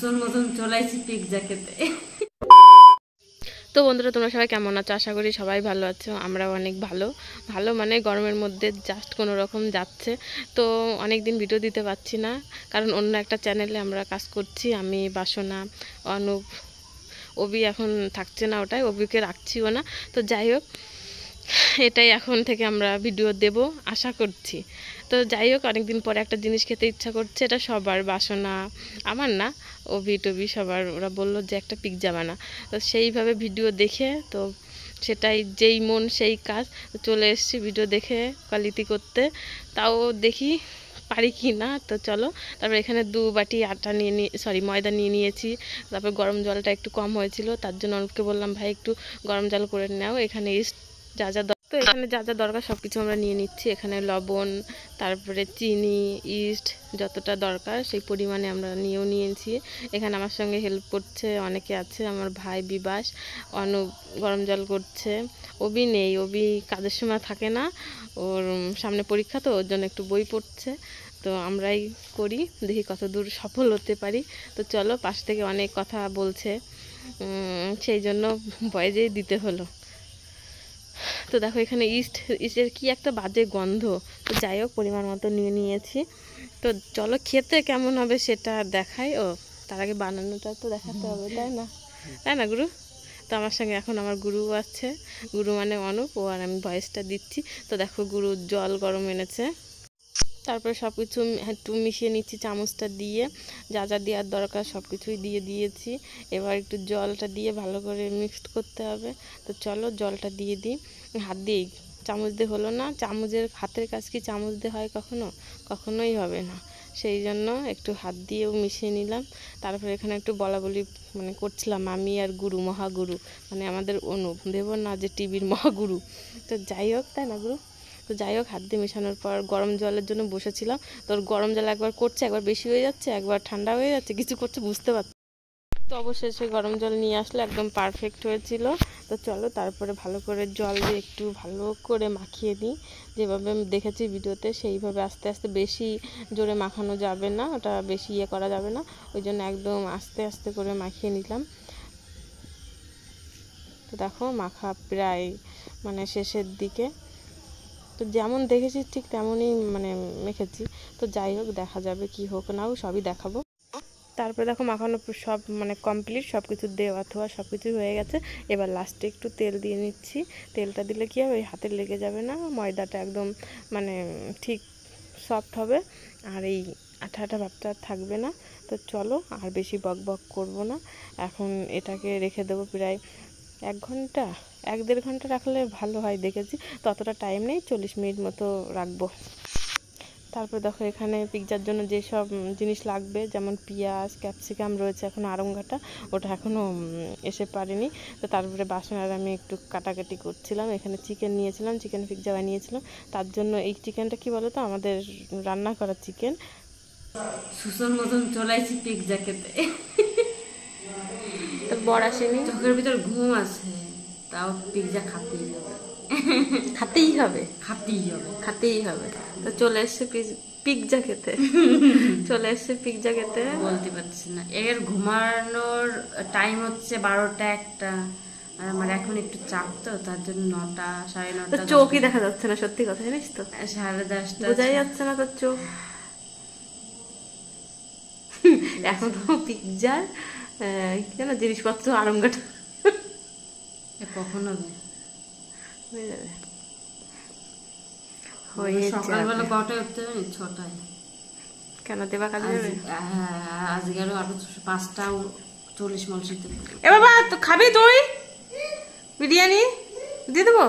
সুসন মতন চলাইছি পিৎজা খেতে। তো বন্ধুরা, তোমরা সবাই কেমন আছো? আশা করি সবাই ভালো আছো। আমরাও অনেক ভালো ভালো মানে গরমের মধ্যে জাস্ট কোনো রকম যাচ্ছে। তো অনেক দিন ভিডিও দিতে পারছি না, কারণ অন্য একটা চ্যানেলে আমরা কাজ করছি। আমি, বাসনা, অনুপ, অবি এখন থাকছে না, ওটাই অবিকে রাখছিও না। তো যাই হোক, এটাই এখন থেকে আমরা ভিডিও দেব আশা করছি। তো যাই হোক, অনেকদিন পরে একটা জিনিস খেতে ইচ্ছা করছে। এটা সবার, বাসনা, আমার না, অভি টবি সবার। ওরা বললো যে একটা পিৎজা বানা। তো সেইভাবে ভিডিও দেখে, তো সেটাই যেই মন সেই কাজ, চলে এসেছি ভিডিও দেখে কোয়ালিটি করতে। তাও দেখি পারি কি না। তো চলো, তারপর এখানে 2 বাটি আটা ময়দা নিয়ে নিয়েছি। তারপর গরম জলটা একটু কম হয়েছিল, তার জন্য অনুপকে বললাম ভাই একটু গরম জল করে নাও। এখানে যা যা তো এখানে যা যা দরকার সব কিছু আমরা নিয়ে নিচ্ছি। এখানে লবণ, তারপরে চিনি, ইস্ট, যতটা দরকার সেই পরিমাণে আমরা নিয়েছি। এখানে আমার সঙ্গে হেল্প করছে অনেকে আছে, আমার ভাই বিবাস, অনুপ গরম জল করছে। অবি নেই, অবি কাজের সময় থাকে না, ওর সামনে পরীক্ষা, তো ওর জন্য একটু বই পড়ছে। তো আমরাই করি, দেখি কত দূর সফল হতে পারি। তো চলো, পাশ থেকে অনেক কথা বলছে, সেই জন্য ভয়েসেই দিতে হলো। তো দেখো এখানে ইস্টের কি একটা বাজে গন্ধ। তো যাই হোক, পরিমাণ মতো নিয়ে নিয়েছি। তো চলো, খেতে কেমন হবে সেটা দেখাই। ও তার আগে বানানোটা তো দেখাতে হবে, তাই না? তাই না গুরু? তো আমার সঙ্গে এখন আমার গুরু আছে, গুরু মানে অনুপ, ও আর আমি ভয়েসটা দিচ্ছি। তো দেখো, গুরু জল গরম এনেছে। তারপরে সব কিছু একটু মিশিয়ে নিচ্ছি চামচটা দিয়ে, যা যা দেওয়ার দরকার সব কিছুই দিয়ে দিয়েছি। এবার একটু জলটা দিয়ে ভালো করে মিক্সড করতে হবে। তো চলো জলটা দিয়ে দিই। হাত দিয়েই, চামচ দিয়ে হলো না। হাতের কাজ কি চামচ দিয়ে হয় কখনো? কখনোই হবে না। সেই জন্য একটু হাত দিয়েও মিশিয়ে নিলাম। তারপরে এখানে একটু বলাবলি মানে করছিলাম, আমি আর গুরু, মহাগুরু মানে আমাদের অনুপ, দেব না যে টিভির মহাগুরু। তো যাই হোক, তাই না গুরু? তো যাই হোক, হাত দিয়ে মেশানোর পর গরম জলের জন্য বসেছিলাম। তোর গরম জল একবার করছে, একবার বেশি হয়ে যাচ্ছে, একবার ঠান্ডা হয়ে যাচ্ছে, কিছু করছে বুঝতে পারছি। তো অবশেষে গরম জল নিয়ে আসলে একদম পারফেক্ট হয়েছিল। তো চলো, তারপরে ভালো করে জল দিয়ে একটু ভালো করে মাখিয়ে নিই। যেভাবে আমি দেখেছি ভিডিওতে সেইভাবে আস্তে আস্তে, বেশি জোরে মাখানো যাবে না, ওটা বেশি করা যাবে না। ওই জন্য একদম আস্তে আস্তে করে মাখিয়ে নিলাম। তো দেখো, মাখা প্রায় মানে শেষের দিকে। তো যেমন দেখেছি ঠিক তেমনই মানে মেখেছি। তো যাই হোক, দেখা যাবে কি হোক না হোক, সবই দেখাবো। তারপরে দেখো, মাখানো সব মানে কমপ্লিট, সব কিছু দেওয়া থোয়া সব কিছুই হয়ে গেছে। এবার লাস্টে একটু তেল দিয়ে নিচ্ছি। তেলটা দিলে কি হবে, হাতে লেগে যাবে না, ময়দাটা একদম মানে ঠিক সফট হবে, আর এই আঠা আঠা ভাবটা থাকবে না। তো চলো, আর বেশি বক বক করবো না। এখন এটাকে রেখে দেবো প্রায় 1 ঘন্টা, 1-1.5 ঘন্টা রাখলে ভালো হয় দেখেছি। ততটা টাইম নেই, 40 মিনিট মতো রাখবো। তারপর দেখো, এখানে পিৎজার জন্য যেসব জিনিস লাগবে, যেমন পেঁয়াজ, ক্যাপসিকাম রয়েছে এখনও আড়ংঘাটা, ওটা এখনও এসে পারেনি। তো তারপরে বাসনার আমি একটু কাটাকাটি করছিলাম। এখানে চিকেন নিয়েছিলাম, চিকেন পিৎজা বানিয়েছিলাম। তার জন্য এই চিকেনটা কি বলো তো, আমাদের রান্না করা চিকেন। সুসন মতন চলাইছি পিৎজা খেতে। তোর বর আসেনি? চোখের ভিতর ঘুম আছে, তাও পিৎজা খাতেই হবে। খাতেই হবে, খাতেই হবে, খাতেই হবে। তো চলে এসছে পিৎজা খেতে। চলে এসছে পিৎজা খেতে। বলতে পারছি না, এর ঘুমানোর টাইম হচ্ছে 12টা 1টা, আর আমার এখন একটু চাপ, তো তার জন্য 9টা 9:30। চোখই দেখা যাচ্ছে না, সত্যি কথা জানিস তো, 10:30 বোঝাই যাচ্ছে না তোর চোখ। এখনো পিৎজার কি যেন জিনিসপত্র আড়ংঘাটা কখন হবে? হয়ে যাবে, সকালবেলা কটায় উঠতে হবে? 6টায়। কেন দেবা কাজে যাবে? আজকে আরো 5টা 40 এ বাবা, তো খাবি তুই বিরিয়ানি? দিয়ে দেবো।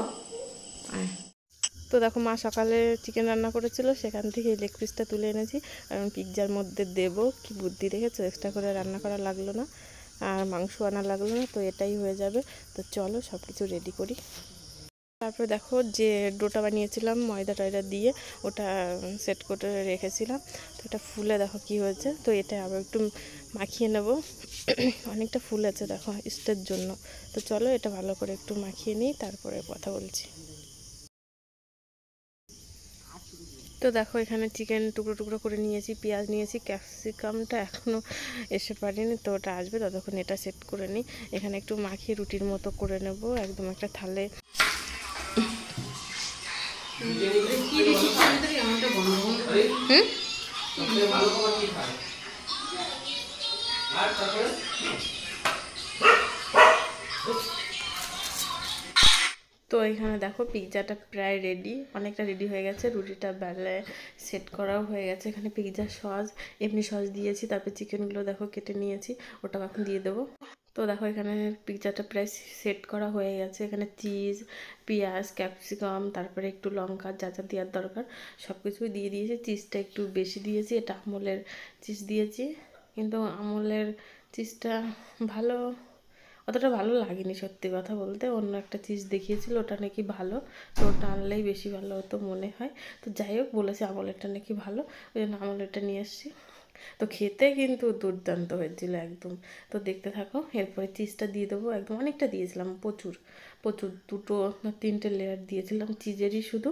তো দেখো, মা সকালে চিকেন রান্না করেছিল, সেখান থেকে লেগ পিসটা তুলে এনেছি। কারণ পিৎজার মধ্যে দেবো, কি বুদ্ধি রেখেছো, এক্সট্রা করে রান্না করা লাগলো না, আর মাংস আনা লাগলো না, তো এটাই হয়ে যাবে। তো চলো সব কিছু রেডি করি। তারপরে দেখো, যে ডোটা বানিয়েছিলাম ময়দা টয়দা দিয়ে, ওটা সেট করে রেখেছিলাম। তো এটা ফুলে দেখো কি হয়েছে। তো এটা আবার একটু মাখিয়ে নেব। অনেকটা ফুলেছে দেখো ইস্টের জন্য। তো চলো, এটা ভালো করে একটু মাখিয়ে নিই, তারপরে কথা বলছি। তো দেখো এখানে চিকেন টুকরো টুকরো করে নিয়েছি, পেঁয়াজ নিয়েছি, ক্যাপসিকামটা এখনও এসে পারিনি, তো ওটা আসবে, ততক্ষণ এটা সেট করে নিই। এখানে একটু মাখিয়ে রুটির মতো করে নেব একদম একটা থালে। তো এখানে দেখো পিৎজাটা প্রায় রেডি, অনেকটা রেডি হয়ে গেছে। রুটিটা বেলায় সেট করাও হয়ে গেছে। এখানে পিৎজা সস, এমনি সস দিয়েছি, তারপর চিকেনগুলো দেখো কেটে নিয়েছি, ওটা এখন দিয়ে দেবো। তো দেখো এখানে পিৎজাটা প্রায় সেট করা হয়ে গেছে। এখানে চিজ, পেঁয়াজ, ক্যাপসিকাম, তারপরে একটু লঙ্কা, যা যা দেওয়ার দরকার সব কিছুই দিয়ে দিয়েছি। চিজটা একটু বেশি দিয়েছি, এটা আমুলের চিজ দিয়েছি, কিন্তু আমুলের চিজটা ভালো, অতটা ভালো লাগেনি সত্যি কথা বলতে। অন্য একটা চিজ দেখিয়েছিল, ওটা নাকি ভালো, তো ওটা আনলেই বেশি ভালো হতো মনে হয়। তো যাই হোক, বলেছে আমলেরটা নাকি ভালো, ওই জন্য আমলেরটা নিয়ে এসেছি। তো খেতে কিন্তু দুর্দান্ত হয়েছিল একদম। তো দেখতে থাকো, এরপরে চিজটা দিয়ে দেবো। একদম অনেকটা দিয়েছিলাম, প্রচুর প্রচুর, 2 না 3টে লেয়ার দিয়েছিলাম চিজেরই শুধু।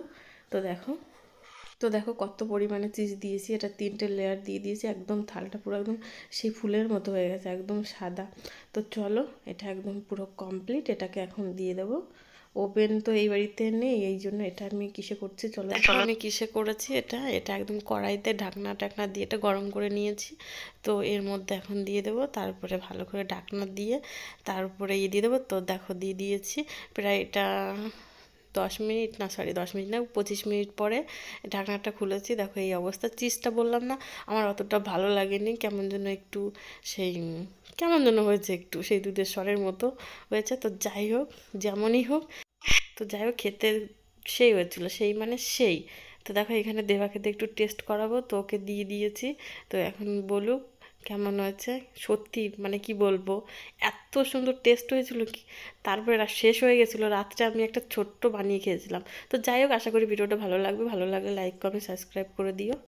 তো দেখো কত পরিমাণে চিজ দিয়েছি, এটা 3টে লেয়ার দিয়ে দিয়েছি। একদম থালটা পুরো একদম সেই ফুলের মতো হয়ে গেছে, একদম সাদা। তো চলো, এটা একদম পুরো কমপ্লিট, এটাকে এখন দিয়ে দেবো। ওভেন তো এই বাড়িতে নেই, এই জন্য এটা আমি কিসে করছি চলো আমি কিসে করেছি। এটা একদম কড়াইতে ঢাকনা টাকনা দিয়ে এটা গরম করে নিয়েছি। তো এর মধ্যে এখন দিয়ে দেবো, তারপরে ভালো করে ঢাকনা দিয়ে তারপরে দিয়ে দেবো। তো দেখো দিয়ে দিয়েছি প্রায় এটা 10 মিনিট, না সরি 10 মিনিট না, 25 মিনিট পরে ঢাকনাটা খুলেছি। দেখো এই অবস্থা। চিজটা বললাম না আমার অতটা ভালো লাগেনি, কেমন যেন একটু সেই কেমন যেন হয়েছে, একটু সেই দুধের স্বরের মতো হয়েছে। তো যাই হোক, যেমনই হোক, তো যাই হোক খেতে সেই হয়েছিল, সেই মানে সেই। তো দেখো এখানে দেবাকে একটু টেস্ট করাবো, তো ওকে দিয়ে দিয়েছি। তো এখন বলুক কেমন হয়েছে। সত্যি মানে কি বলবো, এত সুন্দর টেস্ট হয়েছিল কি, তারপরে শেষ হয়ে গেছিলো রাত্রে, আমি একটা ছোট্ট বানিয়ে খেয়েছিলাম। তো যাই হোক, আশা করি ভিডিওটা ভালো লাগবে, ভালো লাগলে লাইক কমেন্ট সাবস্ক্রাইব করে দিও।